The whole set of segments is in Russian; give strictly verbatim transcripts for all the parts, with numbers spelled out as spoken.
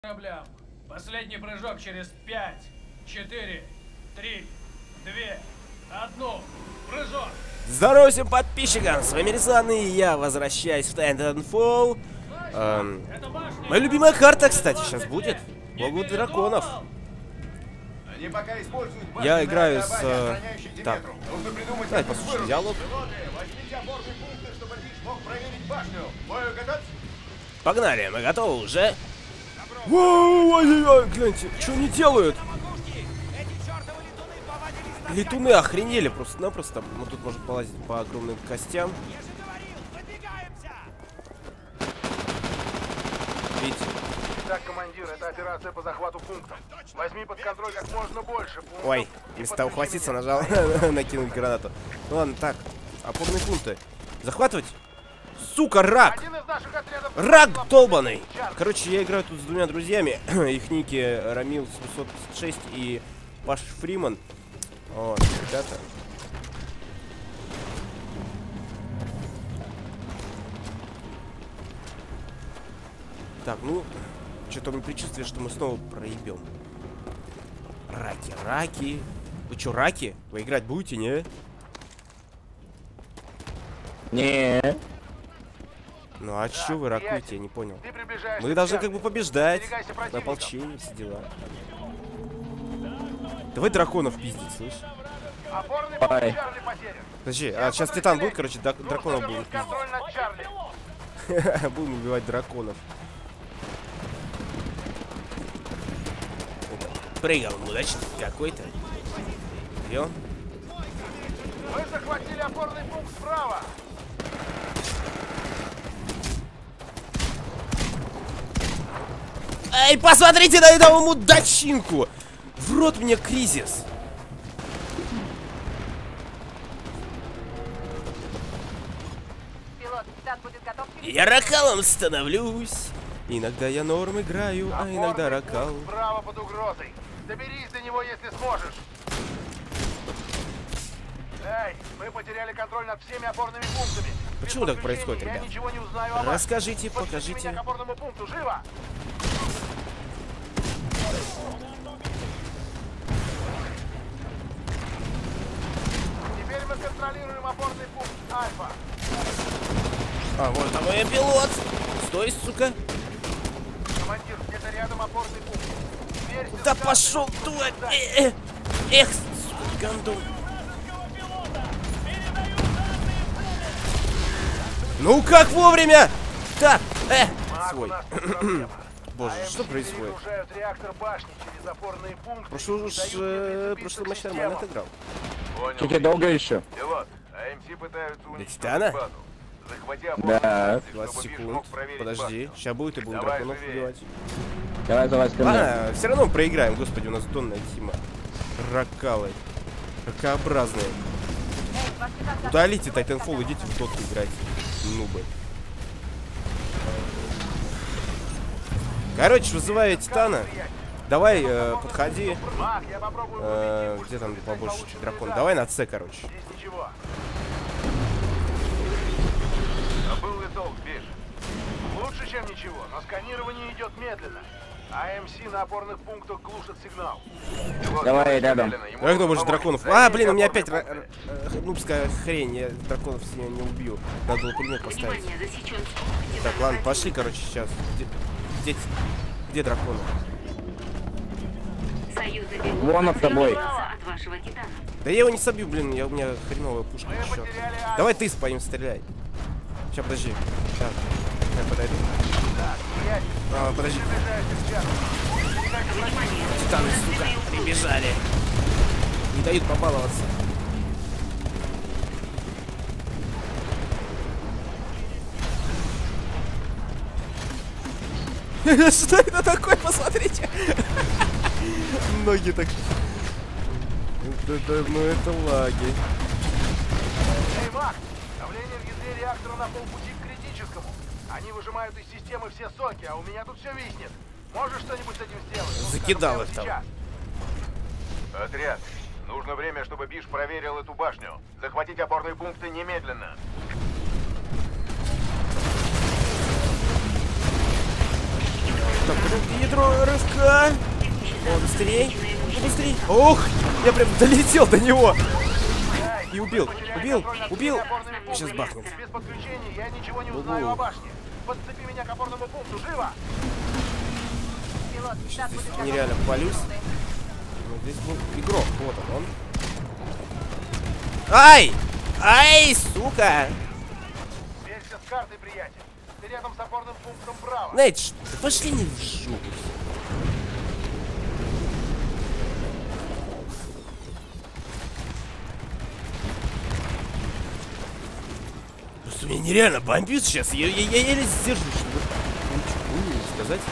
кораблям. Последний прыжок через пять, четыре, три, два, один. Прыжок. Здорово всем подписчикам, с вами Резан, и я возвращаюсь в Titanfall. Эм, моя любимая карта, кстати, сейчас будет. Богу драконов. Я играю с... Э, так, давай послушаем диалог. Погнали, мы готовы уже. Ой-ой-ой, гляньте, что они делают? Летуны охренели просто-напросто. Ну тут можно полазить по огромным костям. Видите? Итак, командир, это операция по захвату пункта. Возьми под контроль как можно больше пунктов. Ой, вместо того ухватиться нажал накинуть гранату. Ну ладно, так, опорные пункты. Захватывать? Сука, рак! Рак долбаный! Короче, я играю тут с двумя друзьями. Их ники Рамил семьсот пятьдесят шесть и Паш Фриман. Вот, ребята. Так, ну, что-то у меня предчувствие, что мы снова проебем. Раки, раки. Вы что, раки? Вы играть будете, не? Не. Ну а чё вы ракуете, я не понял. Мы должны как бы побеждать. На ополчение, все дела. Давай драконов пиздить, слышь? Ой. Подожди, а сейчас Титан будет, короче, драконов будем пиздить. Будем убивать драконов. Прыгал мудачный какой-то. Ё? Мы захватили опорный пункт справа. Эй, посмотрите на этого мудачинку! В рот мне кризис! Пилот, Титан будет готов. Я ракалом становлюсь. Иногда я норм играю, а иногда ракал. Справа под угрозой. Доберись до него, если сможешь. Эй, мы потеряли контроль над всеми опорными пунктами. Почему так происходит, я ребят? ничего не узнаю о вас. Расскажите, Подвези покажите. меня к опорному пункту, живо! Теперь мы контролируем опорный пункт Альфа. А, вот там мой пилот. Стой, сука. Командир, где-то рядом опорный пункт. Верьте, Да сказано, пошел что туда. это- Э, э. Эх, сука, гандон. Ну как вовремя? Так, э, Маг, у свой. нас тут проблема. Боже, АМС что происходит? перегружают реактор башни через опорные пункты. Прошлый, и уж, дают э, мне прошлый прицепиться матч к нормально системам. отыграл. Чеки долго еще? Пилот, АМС пытаются Титана? уничтозить базу. Захвати опорные Да. пункты, двадцать чтобы Биш секунд. мог проверить Подожди, башню. сейчас будет и будем Давай драконов живее. убивать. Давай, залазь ко мне. Ладно, все равно проиграем, господи, у нас донная тима. Ракалы. Ракообразные. Удалите Titanfall, идите в доту играть. Нубы. Короче, вызываю Титана. Давай, э, подходи. Маг, я попробую Э, убить где там пульс, побольше полученный дракон? удар. Давай на С, короче. Здесь ничего. А был ли толк, Биш? Лучше, чем ничего, но сканирование идет медленно. АМС на опорных пунктах глушит сигнал. Давай рядом. Как думаешь, драконов? А, блин, у меня опять ра- ра- э, нубская хрень. Я драконов с ней не убью. Надо было пулемет поставить. Так, ладно, пошли, короче, сейчас. Где, где, где драконы? Вон от тобой. От вашего Титана. Да я его не собью, блин, я, у меня хреновая пушка. Черт. Давай ты по ним стреляй. Сейчас, подожди. Так, я подойду. А, подожди. Титаны, сука, прибежали. Не дают побаловаться. Что это такое? Посмотрите. Ноги так. Это, это, ну это лаги. Эй, Мак, давление в ядре реактора на полпути к критическому. Они выжимают из системы все соки, а у меня тут все виснет. Можешь что-нибудь с этим сделать? Ну, Закидал скажем, их там. прямо сейчас. Отряд, нужно время, чтобы Биш проверил эту башню. Захватить опорные пункты немедленно. Так, Ядро рывка. О, быстрей. Быстрей. Ох, я прям долетел до него. И убил, убил, убил. Сейчас бахнет. Без подключения я ничего не узнаю о башне. Подцепи меня к опорному пункту, живо! Пилот, штат будет готов. Нереально попалюсь. Ну, здесь был игрок, вот он, он. Ай! Ай, сука! Сверься с картой, приятель. Ты рядом с опорным пунктом право. Знаете что? Пошли не в жопу. Просто меня нереально бомбит сейчас. Я, я, я еле сдержу, чтобы ничего не сказать.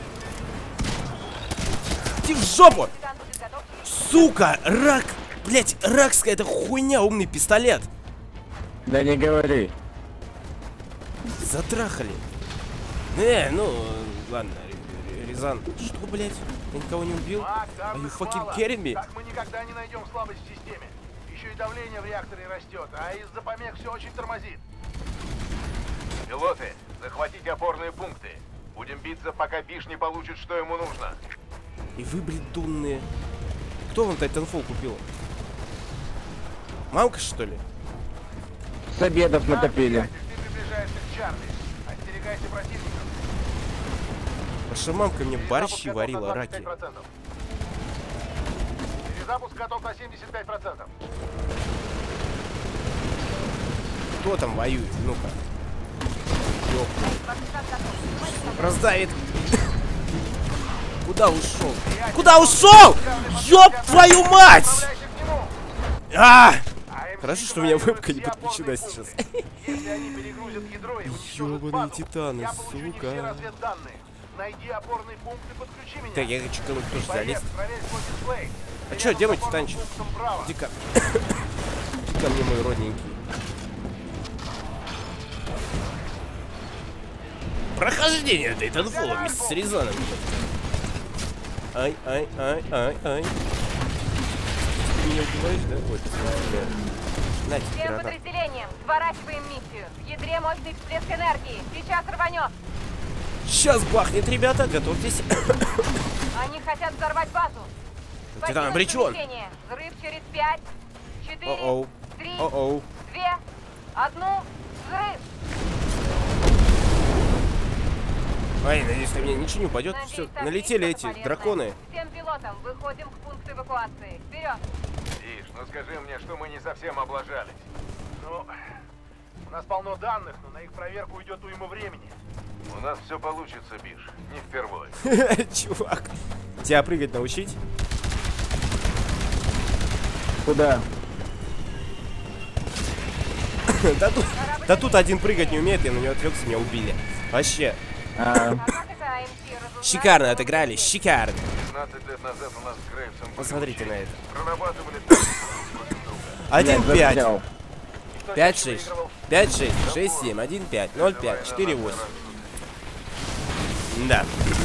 Иди в жопу! Капитан будет готов. Сука! Рак! Блять, ракская это хуйня, умный пистолет. Да не говори. Затрахали. Э, ну, ладно, Рязан. Что, блять? Я никого не убил? Мак, Are you данных fucking мало. kidding me? Так мы никогда не найдем слабость в системе. Еще и давление в реакторе растет, а из-за помех все очень тормозит. Пилоты, захватите опорные пункты. Будем биться, пока Биш не получит, что ему нужно. И вы, блядунные. Кто вам Titanfall купил? Мамка, что ли? С обедов Так, натопили. приятель, ты приближаешься к Чарли. Остерегайся противников. Ваша мамка мне борщи Перезапуск готов варила, на раки. двадцать пять процентов. Перезапуск готов на семьдесят пять процентов. Кто там воюет? Ну-ка. Ёп. Штат готов. Раздавит. Куда ушел? Куда ушел? Ёб твою мать! Отправляйся к нему. А! А эм си Хорошо, что у меня контролирует вебка не все подключена опорные сейчас. пункты. Если они перегрузят ядро и уничтожат Ёбаные базу, титаны, я получу не сука. все разведданные. Найди опорный пункт и подключи меня. Так, я хочу кому-то тоже Боец, залезть. проверь свой дисплей. А Ты чё, рядом где с мой опорным титанчик? пунктом право. Иди-ка. Иди-ка мне, мой родненький. Прохождение Titanfall вместе с Рязаном. Ай, ай, ай, ай, ай. Ты меня убиваешь, да? Вот, смотри. На тебе Всем граната. подразделениям сворачиваем миссию. В ядре мощный всплеск энергии. Сейчас рванет. Сейчас бахнет, ребята, готовьтесь. Они хотят взорвать базу. Титан Покинуть обречен. помещение. Взрыв через пять, четыре, О-оу. три, О-оу. две, одну. Взрыв. Ай, надеюсь, на меня ничего не упадет. Надеюсь, Все, там налетели есть эти что-то полезное. драконы. Всем пилотам выходим к пункту эвакуации. Вперед. Биш, ну скажи мне, что мы не совсем облажались. Ну, у нас полно данных, но на их проверку уйдет уйма времени. У нас все получится, Биш. Не впервой. Чувак. Тебя прыгать научить? Куда? Да тут, да тут один прыгать не умеет, я на него отвлекся, меня убили. Вообще, А, А как это АМС разузнает? шикарно отыграли, шикарно. пятнадцать лет назад у нас с Грейвсом были Посмотрите на учения. это. Прорабатывали так друг друга. один блядь, пять, застрял. пять шесть, пять шесть, шесть семь, один пять, ноль пять, четыре восемь. Да.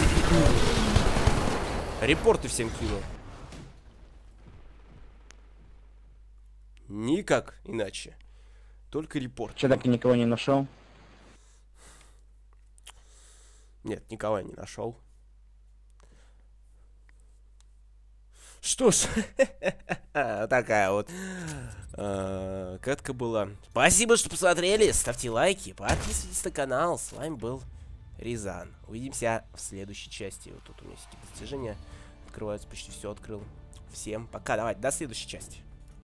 Репорты всем кину. Никак иначе. Только репорт. Че, так и никого не нашел? Нет, никого я не нашел. Что ж, такая вот э, катка была. Спасибо, что посмотрели. Ставьте лайки, подписывайтесь на канал. С вами был Рязан. Увидимся в следующей части. Вот тут у меня есть достижения открываются, почти все открыл. Всем пока, давайте, до следующей части.